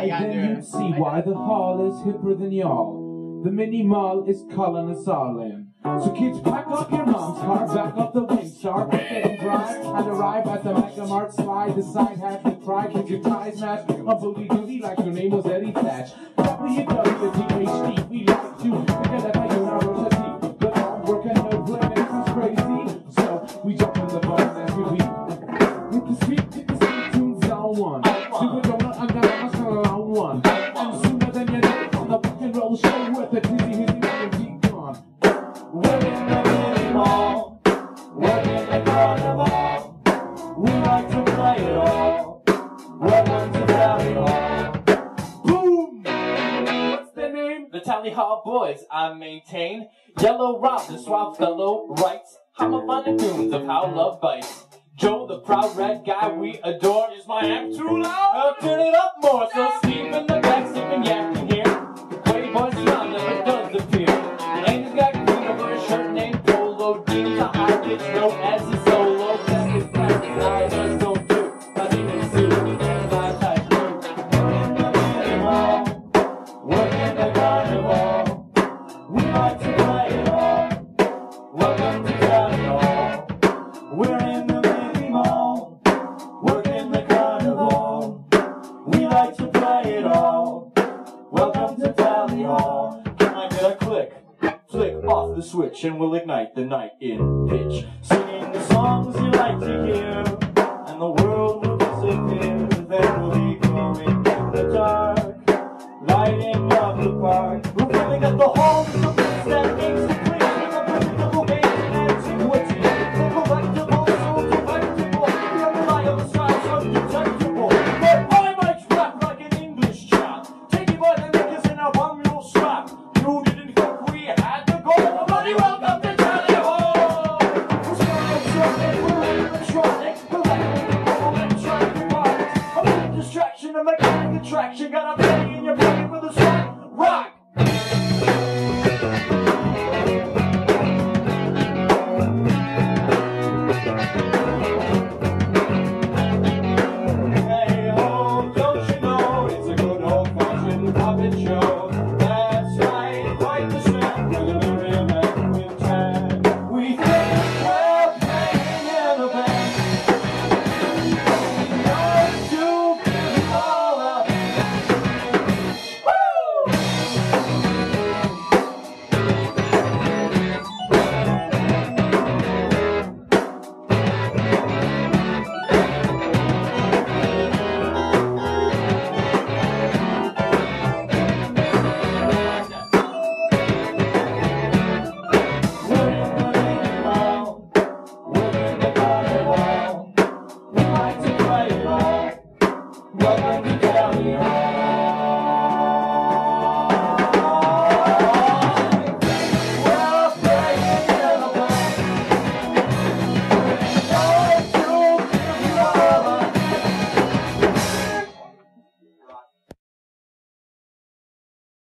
right, then you'd see why the hall is hipper than y'all. The mini mall is calling us all in. So kids, pack up your mom's car, back up the wing, start getting drive, and arrive at the Mega Mart, slide the side hatch with pride, with your ties match, a booty goody like your name was Eddie Thatch. WWTHD, we like to forget about your narrow but I'm working over and this is crazy. So we jump in the bus and we hit the street tunes down one. Super donut, I'm down on my round one. And sooner than you know, on the rock and roll show with the dizzy and beat on. We're in the mini mall, we're in the carnival, we like to play it all, welcome to Tally Hall. Boom! What's their name? The Tally Hall Boys, I maintain. Yellow Rob, the swab fellow, writes homophonic tunes of how love bites. Joe, the proud red guy we adore, is my amp too loud? I'll turn it up more, so Steve in the back sipping yak in here. Playboy smile never does appear. And he's got green over his shirt named Polo. Dean's a high pitch note as his solo. That his practice, I just don't do. My demon suit, and my type crew. We're in the mini mall, we're in the carnival. We like to play it all. Welcome to Tally Hall. We're in the mini mall, we're in the carnival. We like to play it all. Welcome to Tally Hall. Can I get a click? Flick off the switch and we'll ignite the night in pitch. Singing the songs you like to hear, and the world will disappear. Then we'll be glowing in the dark, lighting up the park. We're filling up the halls with the place that makes the place with unpredictable games and antiquity. The collectible, so delectable, the unreliable styles undetectable. But I might rap like an English chap, taken by the knickers in a one-mule strap. You didn't think we had to go, buddy, welcome to Tally Hall. We're scared, we're electronic, electronic parts. A big distraction, a mechanic attraction, got a penny in your pocket with a song. Rock! Hey ho, don't you know it's a good old-fashioned puppet show?